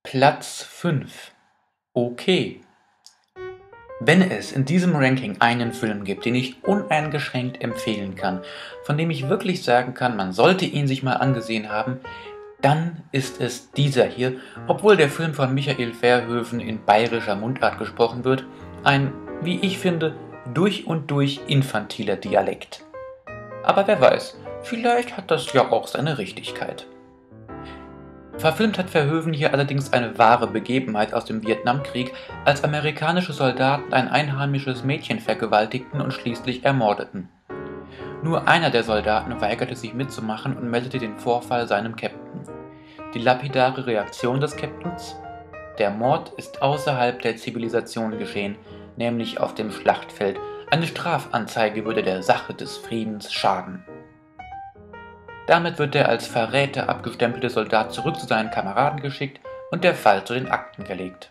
Platz 5. Okay. Wenn es in diesem Ranking einen Film gibt, den ich uneingeschränkt empfehlen kann, von dem ich wirklich sagen kann, man sollte ihn sich mal angesehen haben, dann ist es dieser hier, obwohl der Film von Michael Verhoeven in bayerischer Mundart gesprochen wird, ein, wie ich finde, durch und durch infantiler Dialekt. Aber wer weiß, vielleicht hat das ja auch seine Richtigkeit. Verfilmt hat Verhoeven hier allerdings eine wahre Begebenheit aus dem Vietnamkrieg, als amerikanische Soldaten ein einheimisches Mädchen vergewaltigten und schließlich ermordeten. Nur einer der Soldaten weigerte sich mitzumachen und meldete den Vorfall seinem Captain. Die lapidare Reaktion des Captains? Der Mord ist außerhalb der Zivilisation geschehen, nämlich auf dem Schlachtfeld. Eine Strafanzeige würde der Sache des Friedens schaden. Damit wird der als Verräter abgestempelte Soldat zurück zu seinen Kameraden geschickt und der Fall zu den Akten gelegt.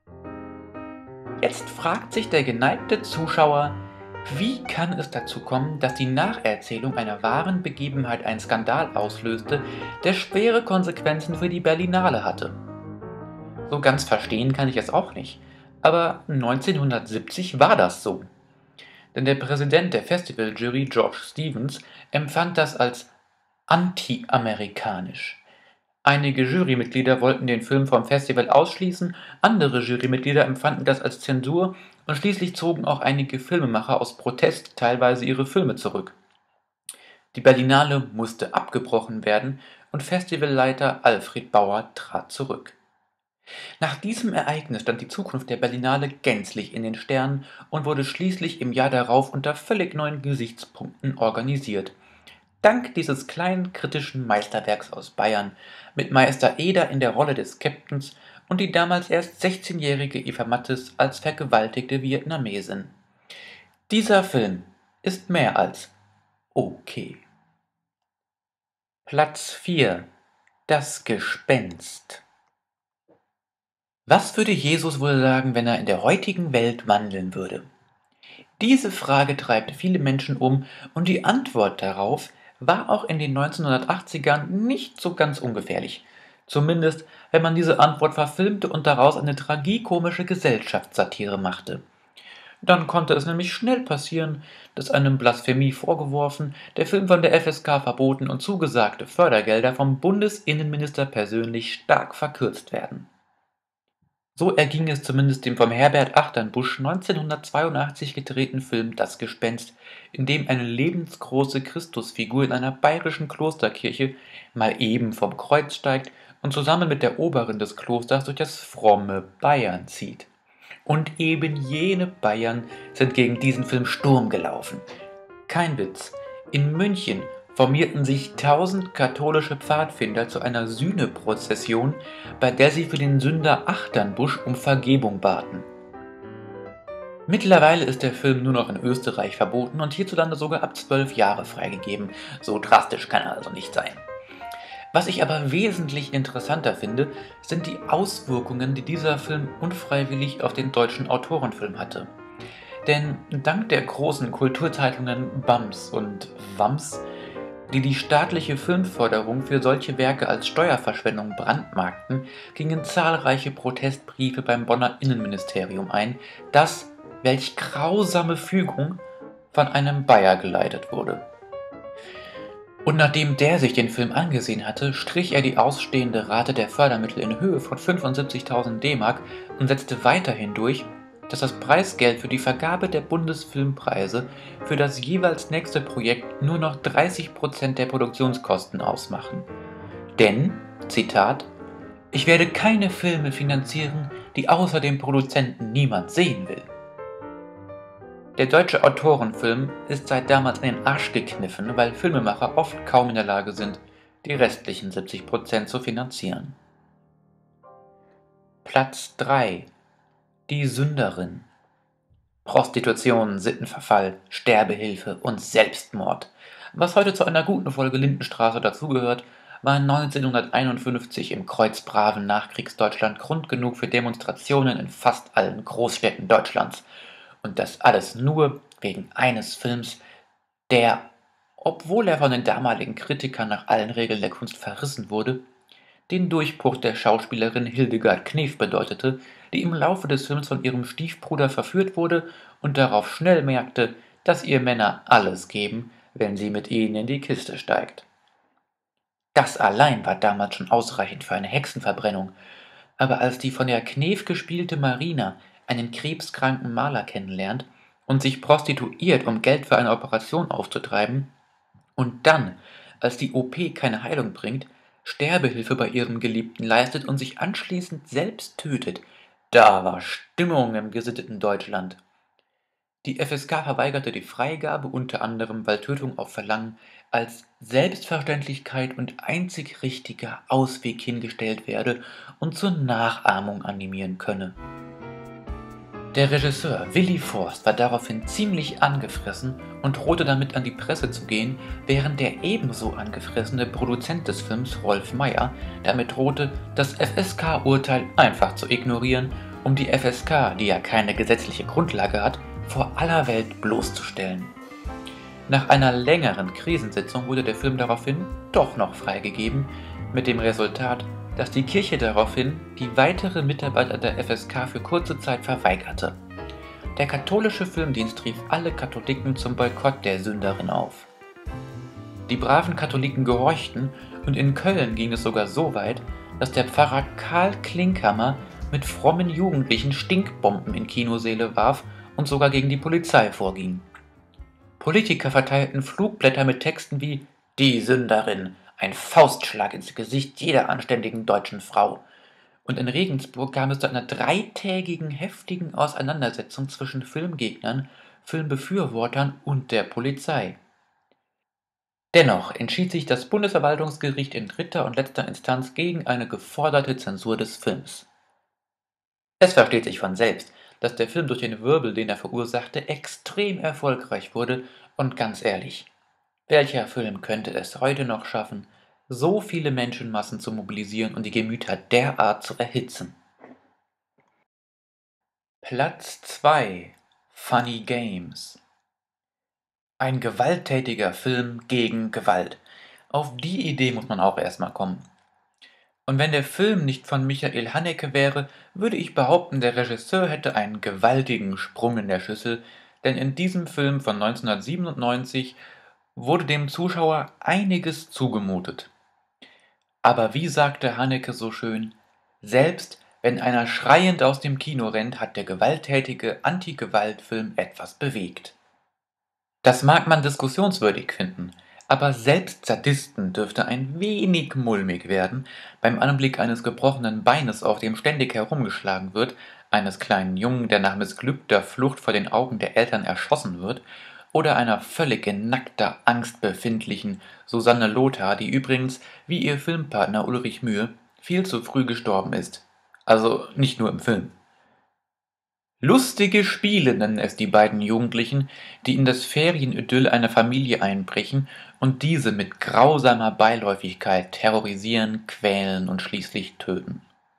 Jetzt fragt sich der geneigte Zuschauer, wie kann es dazu kommen, dass die Nacherzählung einer wahren Begebenheit einen Skandal auslöste, der schwere Konsequenzen für die Berlinale hatte? So ganz verstehen kann ich es auch nicht, aber 1970 war das so. Denn der Präsident der Festivaljury, George Stevens, empfand das als anti-amerikanisch. Einige Jurymitglieder wollten den Film vom Festival ausschließen, andere Jurymitglieder empfanden das als Zensur und schließlich zogen auch einige Filmemacher aus Protest teilweise ihre Filme zurück. Die Berlinale musste abgebrochen werden und Festivalleiter Alfred Bauer trat zurück. Nach diesem Ereignis stand die Zukunft der Berlinale gänzlich in den Sternen und wurde schließlich im Jahr darauf unter völlig neuen Gesichtspunkten organisiert. Dank dieses kleinen kritischen Meisterwerks aus Bayern, mit Meister Eder in der Rolle des Captains und die damals erst 16-jährige Eva Mattes als vergewaltigte Vietnamesin. Dieser Film ist mehr als okay. Platz 4. Das Gespenst. Was würde Jesus wohl sagen, wenn er in der heutigen Welt wandeln würde? Diese Frage treibt viele Menschen um und die Antwort darauf war auch in den 1980ern nicht so ganz ungefährlich. Zumindest, wenn man diese Antwort verfilmte und daraus eine tragikomische Gesellschaftssatire machte. Dann konnte es nämlich schnell passieren, dass einem Blasphemie vorgeworfen, der Film von der FSK verboten und zugesagte Fördergelder vom Bundesinnenminister persönlich stark verkürzt werden. So erging es zumindest dem vom Herbert Achternbusch 1982 gedrehten Film Das Gespenst, in dem eine lebensgroße Christusfigur in einer bayerischen Klosterkirche mal eben vom Kreuz steigt und zusammen mit der Oberin des Klosters durch das fromme Bayern zieht. Und eben jene Bayern sind gegen diesen Film Sturm gelaufen. Kein Witz. In München formierten sich 1000 katholische Pfadfinder zu einer Sühneprozession, bei der sie für den Sünder Achternbusch um Vergebung baten. Mittlerweile ist der Film nur noch in Österreich verboten und hierzulande sogar ab 12 Jahre freigegeben. So drastisch kann er also nicht sein. Was ich aber wesentlich interessanter finde, sind die Auswirkungen, die dieser Film unfreiwillig auf den deutschen Autorenfilm hatte. Denn dank der großen Kulturzeitungen BAMS und WAMS, die die staatliche Filmförderung für solche Werke als Steuerverschwendung brandmarkten, gingen zahlreiche Protestbriefe beim Bonner Innenministerium ein, das, welch grausame Fügung, von einem Bayer geleitet wurde. Und nachdem der sich den Film angesehen hatte, strich er die ausstehende Rate der Fördermittel in Höhe von 75.000 D-Mark und setzte weiterhin durch, dass das Preisgeld für die Vergabe der Bundesfilmpreise für das jeweils nächste Projekt nur noch 30% der Produktionskosten ausmachen. Denn, Zitat, ich werde keine Filme finanzieren, die außer dem Produzenten niemand sehen will. Der deutsche Autorenfilm ist seit damals in den Arsch gekniffen, weil Filmemacher oft kaum in der Lage sind, die restlichen 70% zu finanzieren. Platz 3. Die Sünderin. Prostitution, Sittenverfall, Sterbehilfe und Selbstmord. Was heute zu einer guten Folge Lindenstraße dazugehört, war 1951 im kreuzbraven Nachkriegsdeutschland Grund genug für Demonstrationen in fast allen Großstädten Deutschlands. Und das alles nur wegen eines Films, der, obwohl er von den damaligen Kritikern nach allen Regeln der Kunst verrissen wurde, den Durchbruch der Schauspielerin Hildegard Knef bedeutete, die im Laufe des Films von ihrem Stiefbruder verführt wurde und darauf schnell merkte, dass ihr Männer alles geben, wenn sie mit ihnen in die Kiste steigt. Das allein war damals schon ausreichend für eine Hexenverbrennung, aber als die von der Knef gespielte Marina einen krebskranken Maler kennenlernt und sich prostituiert, um Geld für eine Operation aufzutreiben, und dann, als die OP keine Heilung bringt, Sterbehilfe bei ihrem Geliebten leistet und sich anschließend selbst tötet, da war Stimmung im gesitteten Deutschland. Die FSK verweigerte die Freigabe unter anderem, weil Tötung auf Verlangen als Selbstverständlichkeit und einzig richtiger Ausweg hingestellt werde und zur Nachahmung animieren könne. Der Regisseur Willi Forst war daraufhin ziemlich angefressen und drohte damit an die Presse zu gehen, während der ebenso angefressene Produzent des Films Rolf Meyer damit drohte, das FSK-Urteil einfach zu ignorieren, um die FSK, die ja keine gesetzliche Grundlage hat, vor aller Welt bloßzustellen. Nach einer längeren Krisensitzung wurde der Film daraufhin doch noch freigegeben, mit dem Resultat, dass die Kirche daraufhin die weitere Mitarbeiter der FSK für kurze Zeit verweigerte. Der katholische Filmdienst rief alle Katholiken zum Boykott der Sünderin auf. Die braven Katholiken gehorchten und in Köln ging es sogar so weit, dass der Pfarrer Karl Klinkhammer mit frommen Jugendlichen Stinkbomben in Kinosäle warf und sogar gegen die Polizei vorging. Politiker verteilten Flugblätter mit Texten wie »Die Sünderin«, ein Faustschlag ins Gesicht jeder anständigen deutschen Frau. Und in Regensburg kam es zu einer dreitägigen heftigen Auseinandersetzung zwischen Filmgegnern, Filmbefürwortern und der Polizei. Dennoch entschied sich das Bundesverwaltungsgericht in dritter und letzter Instanz gegen eine geforderte Zensur des Films. Es versteht sich von selbst, dass der Film durch den Wirbel, den er verursachte, extrem erfolgreich wurde und ganz ehrlich, welcher Film könnte es heute noch schaffen, so viele Menschenmassen zu mobilisieren und die Gemüter derart zu erhitzen? Platz 2: Funny Games. Ein gewalttätiger Film gegen Gewalt. Auf die Idee muss man auch erstmal kommen. Und wenn der Film nicht von Michael Haneke wäre, würde ich behaupten, der Regisseur hätte einen gewaltigen Sprung in der Schüssel, denn in diesem Film von 1997 wurde dem Zuschauer einiges zugemutet. Aber wie sagte Haneke so schön, selbst wenn einer schreiend aus dem Kino rennt, hat der gewalttätige Anti-Gewalt-Film etwas bewegt. Das mag man diskussionswürdig finden, aber selbst Sadisten dürfte ein wenig mulmig werden beim Anblick eines gebrochenen Beines, auf dem ständig herumgeschlagen wird, eines kleinen Jungen, der nach missglückter Flucht vor den Augen der Eltern erschossen wird, oder einer völlig in nackter Angst befindlichen Susanne Lothar, die übrigens, wie ihr Filmpartner Ulrich Mühe, viel zu früh gestorben ist. Also nicht nur im Film. Lustige Spiele nennen es die beiden Jugendlichen, die in das Ferienidyll einer Familie einbrechen und diese mit grausamer Beiläufigkeit terrorisieren, quälen und schließlich töten.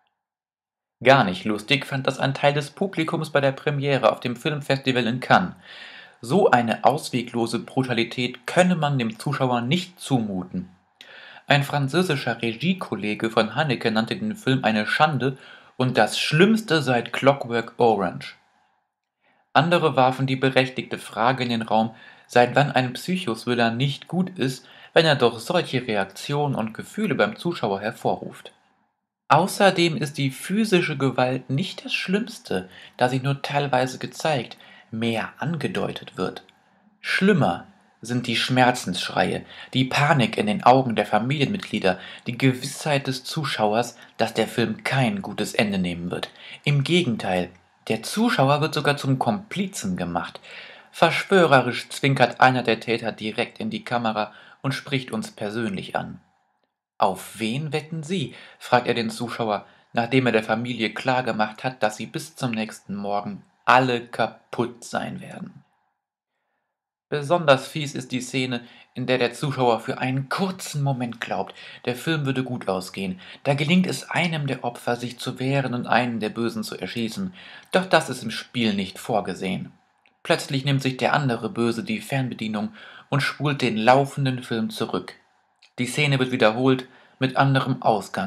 Gar nicht lustig fand das ein Teil des Publikums bei der Premiere auf dem Filmfestival in Cannes. So eine ausweglose Brutalität könne man dem Zuschauer nicht zumuten. Ein französischer Regiekollege von Haneke nannte den Film eine Schande und das Schlimmste seit Clockwork Orange. Andere warfen die berechtigte Frage in den Raum, seit wann ein Psychothriller nicht gut ist, wenn er doch solche Reaktionen und Gefühle beim Zuschauer hervorruft. Außerdem ist die physische Gewalt nicht das Schlimmste, da sie nur teilweise gezeigt, mehr angedeutet wird. Schlimmer sind die Schmerzensschreie, die Panik in den Augen der Familienmitglieder, die Gewissheit des Zuschauers, dass der Film kein gutes Ende nehmen wird. Im Gegenteil, der Zuschauer wird sogar zum Komplizen gemacht. Verschwörerisch zwinkert einer der Täter direkt in die Kamera und spricht uns persönlich an. Auf wen wetten Sie? Fragt er den Zuschauer, nachdem er der Familie klargemacht hat, dass sie bis zum nächsten Morgen alle kaputt sein werden. Besonders fies ist die Szene, in der der Zuschauer für einen kurzen Moment glaubt, der Film würde gut ausgehen. Da gelingt es einem der Opfer, sich zu wehren und einen der Bösen zu erschießen. Doch das ist im Spiel nicht vorgesehen. Plötzlich nimmt sich der andere Böse die Fernbedienung und spult den laufenden Film zurück. Die Szene wird wiederholt, mit anderem Ausgang.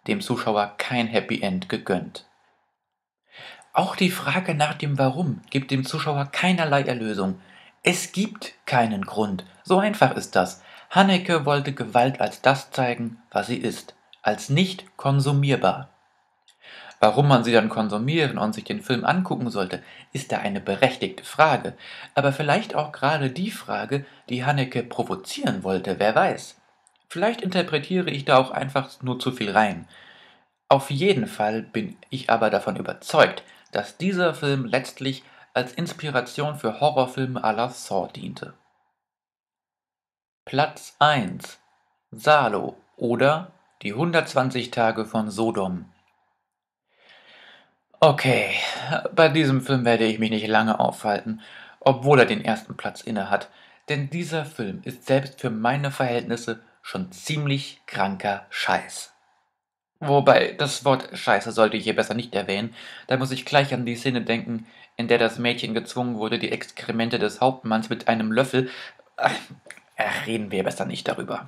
dem Zuschauer kein Happy End gegönnt. Auch die Frage nach dem Warum gibt dem Zuschauer keinerlei Erlösung. Es gibt keinen Grund. So einfach ist das. Haneke wollte Gewalt als das zeigen, was sie ist, als nicht konsumierbar. Warum man sie dann konsumieren und sich den Film angucken sollte, ist da eine berechtigte Frage, aber vielleicht auch gerade die Frage, die Haneke provozieren wollte, wer weiß. Vielleicht interpretiere ich da auch einfach nur zu viel rein. Auf jeden Fall bin ich aber davon überzeugt, dass dieser Film letztlich als Inspiration für Horrorfilme à la Saw diente. Platz 1: Salo oder Die 120 Tage von Sodom. Okay, bei diesem Film werde ich mich nicht lange aufhalten, obwohl er den ersten Platz innehat, denn dieser Film ist selbst für meine Verhältnisse schon ziemlich kranker Scheiß. Wobei, das Wort Scheiße sollte ich hier besser nicht erwähnen, da muss ich gleich an die Szene denken, in der das Mädchen gezwungen wurde, die Exkremente des Hauptmanns mit einem Löffel. Reden wir besser nicht darüber.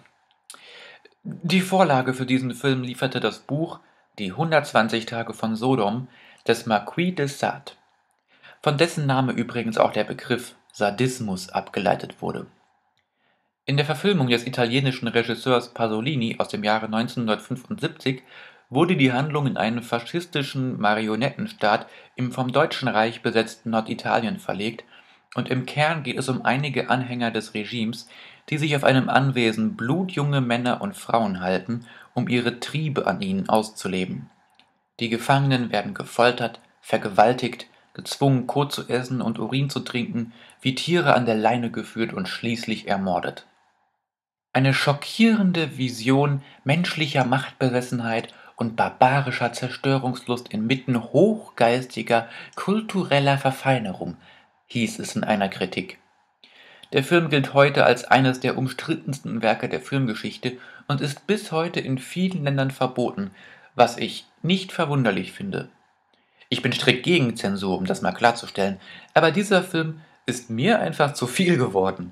Die Vorlage für diesen Film lieferte das Buch Die 120 Tage von Sodom des Marquis de Sade, von dessen Name übrigens auch der Begriff Sadismus abgeleitet wurde. In der Verfilmung des italienischen Regisseurs Pasolini aus dem Jahre 1975 wurde die Handlung in einen faschistischen Marionettenstaat im vom Deutschen Reich besetzten Norditalien verlegt, und im Kern geht es um einige Anhänger des Regimes, die sich auf einem Anwesen blutjunge Männer und Frauen halten, um ihre Triebe an ihnen auszuleben. Die Gefangenen werden gefoltert, vergewaltigt, gezwungen, Kot zu essen und Urin zu trinken, wie Tiere an der Leine geführt und schließlich ermordet. Eine schockierende Vision menschlicher Machtbesessenheit und barbarischer Zerstörungslust inmitten hochgeistiger kultureller Verfeinerung, hieß es in einer Kritik. Der Film gilt heute als eines der umstrittensten Werke der Filmgeschichte und ist bis heute in vielen Ländern verboten, was ich nicht verwunderlich finde. Ich bin strikt gegen Zensur, um das mal klarzustellen, aber dieser Film ist mir einfach zu viel geworden.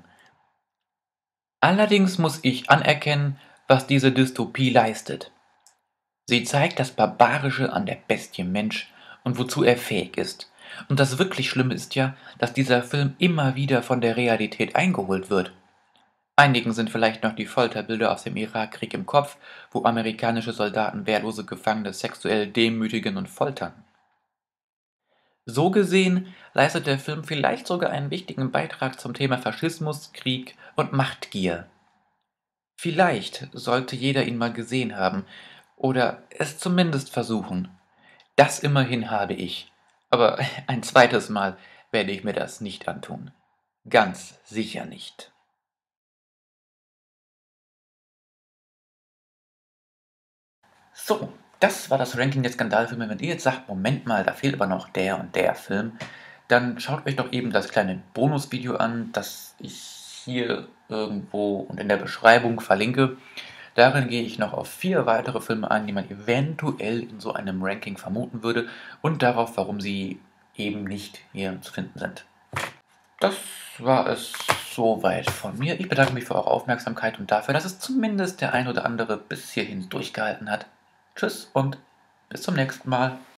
Allerdings muss ich anerkennen, was diese Dystopie leistet. Sie zeigt das Barbarische an der Bestie Mensch und wozu er fähig ist. Und das wirklich Schlimme ist ja, dass dieser Film immer wieder von der Realität eingeholt wird. Einigen sind vielleicht noch die Folterbilder aus dem Irakkrieg im Kopf, wo amerikanische Soldaten wehrlose Gefangene sexuell demütigen und foltern. So gesehen leistet der Film vielleicht sogar einen wichtigen Beitrag zum Thema Faschismus, Krieg und Machtgier. Vielleicht sollte jeder ihn mal gesehen haben oder es zumindest versuchen. Das immerhin habe ich, aber ein zweites Mal werde ich mir das nicht antun. Ganz sicher nicht. So, das war das Ranking der Skandalfilme. Wenn ihr jetzt sagt, Moment mal, da fehlt aber noch der und der Film, dann schaut euch doch eben das kleine Bonusvideo an, das ich hier irgendwo und in der Beschreibung verlinke. Darin gehe ich noch auf 4 weitere Filme ein, die man eventuell in so einem Ranking vermuten würde und darauf, warum sie eben nicht hier zu finden sind. Das war es soweit von mir. Ich bedanke mich für eure Aufmerksamkeit und dafür, dass es zumindest der ein oder andere bis hierhin durchgehalten hat. Tschüss und bis zum nächsten Mal.